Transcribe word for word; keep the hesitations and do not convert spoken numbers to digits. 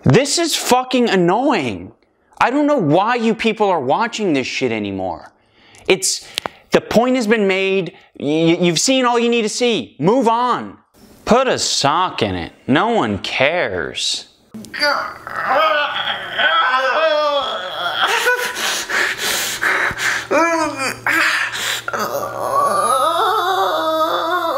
This is fucking annoying. I don't know why you people are watching this shit anymore. It's, the point has been made. You've seen all you need to see. Move on. Put a sock in it. No one cares.